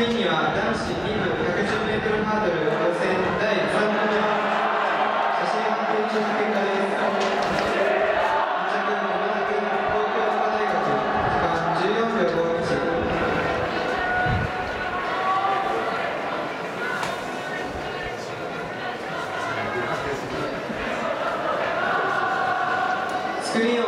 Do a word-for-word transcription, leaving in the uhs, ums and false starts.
リーンには男子に部 ひゃくじゅうメートル ハードル予選だいさん組の写真判定中の結果です。に着、山田君、東京農科大学、時間じゅうよんびょうごいち。スクリーン